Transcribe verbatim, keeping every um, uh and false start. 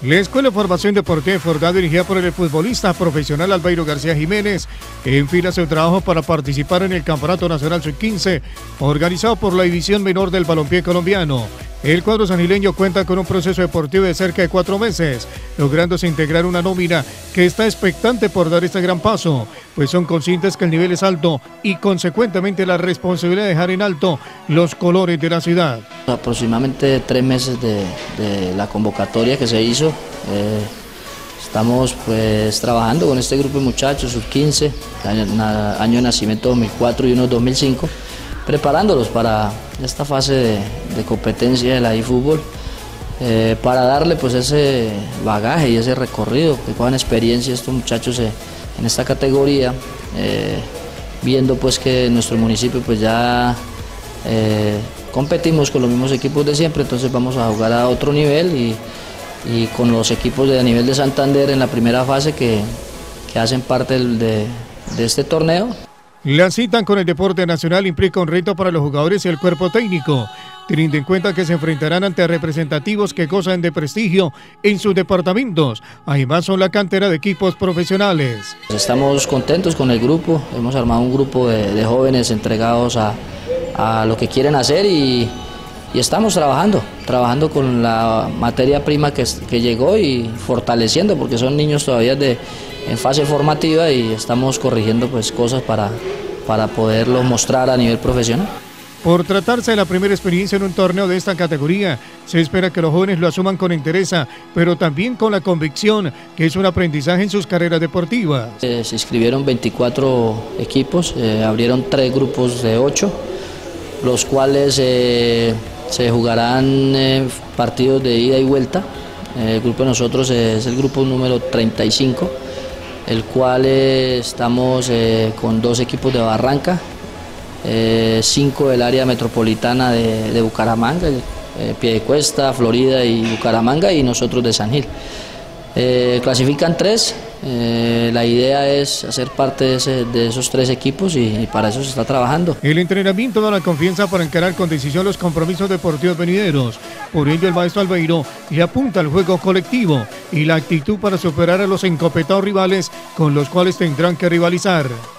La Escuela de Formación Deportiva de Fordá, dirigida por el futbolista profesional Albeiro García Jiménez, enfila su trabajo para participar en el Campeonato Nacional sub quince, organizado por la División Menor del Balompié Colombiano. El cuadro sangileño cuenta con un proceso deportivo de cerca de cuatro meses, lográndose integrar una nómina que está expectante por dar este gran paso, pues son conscientes que el nivel es alto y consecuentemente la responsabilidad de dejar en alto los colores de la ciudad. Aproximadamente tres meses de, de la convocatoria que se hizo, eh, estamos pues trabajando con este grupo de muchachos, sub quince, año, año de nacimiento dos mil cuatro y uno dos mil cinco, preparándolos para esta fase de, de competencia de la eFútbol, eh, para darle pues ese bagaje y ese recorrido, que cojan experiencia estos muchachos eh, en esta categoría, eh, viendo pues que en nuestro municipio pues ya eh, competimos con los mismos equipos de siempre, entonces vamos a jugar a otro nivel y, y con los equipos de a nivel de Santander en la primera fase que, que hacen parte de, de este torneo. La cita con el deporte nacional implica un reto para los jugadores y el cuerpo técnico, teniendo en cuenta que se enfrentarán ante representativos que gozan de prestigio en sus departamentos. Además son la cantera de equipos profesionales. Estamos contentos con el grupo, hemos armado un grupo de, de jóvenes entregados a, a lo que quieren hacer y, y estamos trabajando, trabajando con la materia prima que, que llegó y fortaleciendo, porque son niños todavía de, en fase formativa y estamos corrigiendo pues cosas para, para poderlos mostrar a nivel profesional. Por tratarse de la primera experiencia en un torneo de esta categoría, se espera que los jóvenes lo asuman con interés, pero también con la convicción que es un aprendizaje en sus carreras deportivas. Eh, se inscribieron veinticuatro equipos, eh, abrieron tres grupos de ocho, los cuales eh, se jugarán eh, partidos de ida y vuelta. Eh, el grupo de nosotros es el grupo número treinta y cinco, el cual eh, estamos eh, con dos equipos de Barranca, eh, cinco del área metropolitana de, de Bucaramanga, eh, Piedecuesta, Florida y Bucaramanga, y nosotros de San Gil. Eh, clasifican tres, eh, la idea es hacer parte de, ese, de esos tres equipos y, y para eso se está trabajando. El entrenamiento da la confianza para encarar con decisión los compromisos deportivos venideros. Por ello el maestro Albeiro le apunta al juego colectivo y la actitud para superar a los encopetados rivales con los cuales tendrán que rivalizar.